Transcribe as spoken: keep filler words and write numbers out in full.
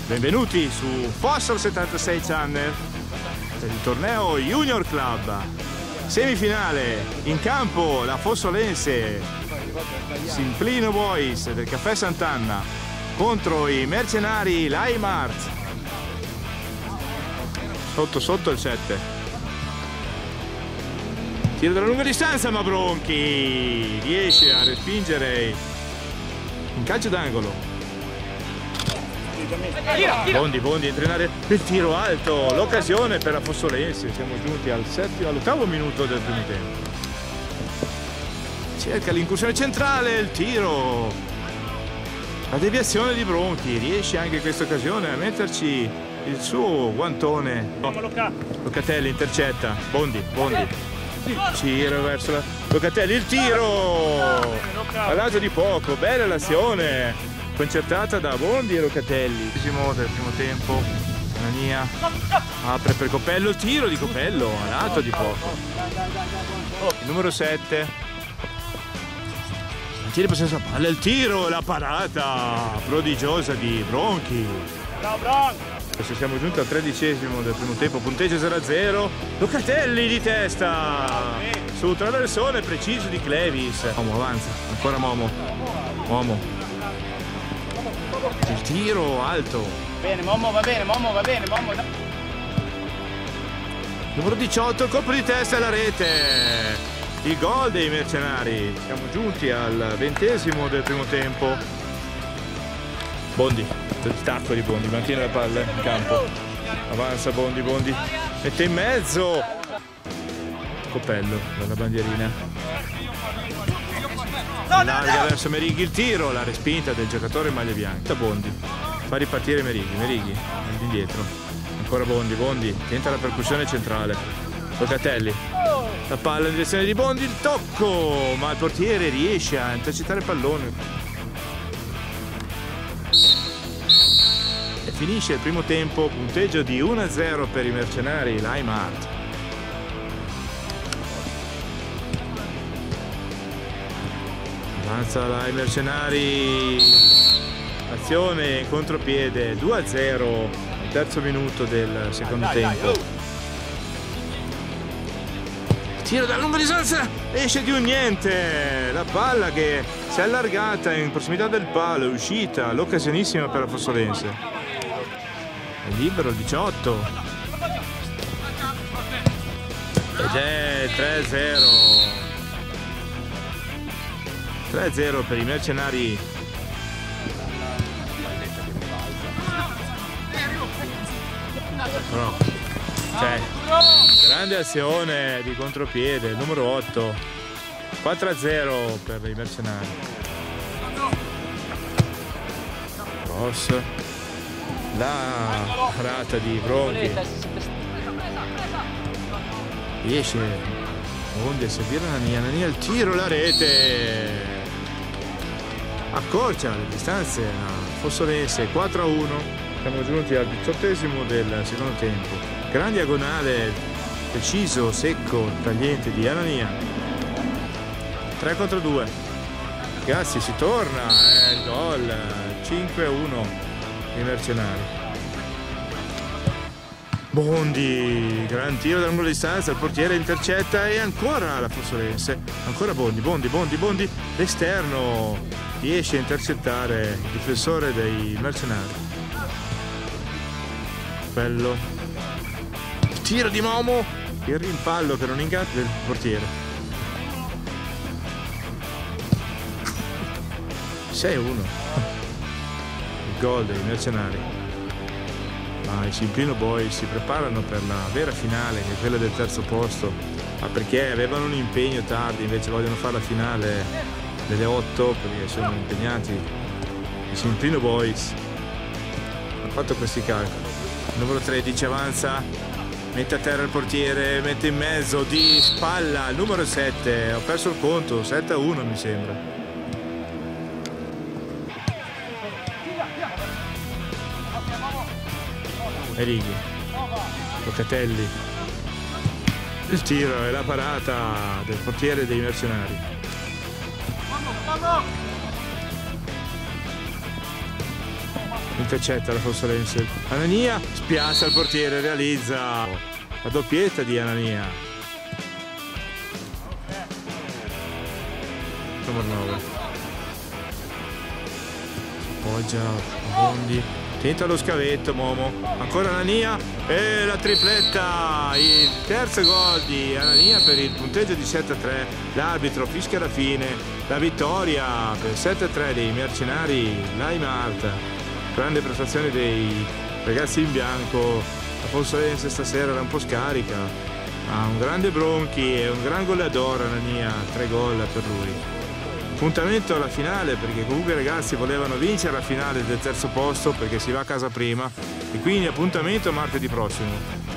Benvenuti su Fossil settantasei Channel per il torneo Junior Club. Semifinale, in campo la Fossolense Simplino Boys del Caffè Sant'Anna contro i mercenari Laimart. Sotto sotto il sette. Tiro dalla lunga distanza, ma Bronchi riesce a respingere in calcio d'angolo. Bondi, Bondi entra in area, il tiro alto, l'occasione per la Fossolense. Siamo giunti al settimo, all'ottavo minuto del primo tempo. Cerca l'incursione centrale, il tiro, la deviazione di Bronchi, riesce anche in questa occasione a metterci il suo guantone. Locatelli intercetta, Bondi, Bondi, gira verso la Locatelli, il tiro a lato di poco, bella l'azione concertata da Bondi e Locatelli. Del primo tempo, Anania apre per Copello, il tiro di Copello a lato di poco. Il numero sette tira possesso palla, il tiro, la parata prodigiosa di Bronchi. Adesso siamo giunti al tredicesimo del primo tempo, punteggio zero a zero. Locatelli di testa su traversone preciso di Clevis. Momo avanza, ancora Momo. Momo. Il tiro alto. Bene, Momo va bene, Momo va bene, Momo. Numero diciotto, colpo di testa e la rete. Il gol dei mercenari. Siamo giunti al ventesimo del primo tempo. Bondi, il tacco di Bondi, mantiene la palla in campo. Avanza Bondi, Bondi. Mette in mezzo. Copello dalla bandierina. Larga verso Merighi, il tiro, la respinta del giocatore in maglia bianca. Bondi fa ripartire Merighi, Merighi indietro, ancora Bondi, Bondi tenta la percussione centrale. Locatelli, la palla in direzione di Bondi, il tocco, ma il portiere riesce a intercettare il pallone e finisce il primo tempo, punteggio di uno a zero per i mercenari Laimart. Avanza là i mercenari, azione in contropiede, due a zero al terzo minuto del secondo tempo. Tiro da lunga distanza, esce di un niente, la palla che si è allargata in prossimità del palo, è uscita, l'occasionissima per la Fossolense. È libero il diciotto ed è tre a zero. tre a zero per i mercenari. Però c'è grande azione di contropiede, numero otto. quattro a zero per i mercenari. Cross, la parata di Bronchi, riesce Bondi a servire Anania, Anania il tiro, la rete accorcia le distanze la Fossolense. Quattro a uno. Siamo giunti al diciottesimo del secondo tempo. Gran diagonale preciso, secco, tagliente di Anania. tre contro due. Ragazzi, si torna, è il gol. cinque a uno i mercenari. Bondi, gran tiro da lunga distanza, il portiere intercetta e ancora la Fossolense. Ancora Bondi, Bondi, Bondi, Bondi, l'esterno riesce a intercettare il difensore dei mercenari. Bello. Il tiro di Momo, il rimpallo che non ingatta del portiere. sei a uno. Il gol dei mercenari. Ma i Simplino Boys si preparano per la vera finale, che è quella del terzo posto, ma perché avevano un impegno tardi, invece vogliono fare la finale delle otto perché sono impegnati. I Simplino Boys hanno fatto questi calcoli. Il numero tredici avanza, mette a terra il portiere, mette in mezzo di spalla il numero sette, ho perso il conto, sette a uno mi sembra. Merighi, Locatelli, il tiro e la parata del portiere dei mercenari. intercetta la Fossalense. Anania spiazza il portiere, realizza la doppietta di Anania. Numero nove. Poggia Bondi, tenta lo scavetto Momo, ancora Anania e la tripletta, il terzo gol di Anania per il punteggio di sette a tre. L'arbitro fischia la fine, la vittoria per sette a tre dei mercenari Laimart. Grande prestazione dei ragazzi in bianco. La Fossalense stasera era un po' scarica, ha un grande Bronchi e un gran goleador Anania, tre gol per lui. Appuntamento alla finale, perché comunque i ragazzi volevano vincere la finale del terzo posto perché si va a casa prima, e quindi appuntamento martedì prossimo.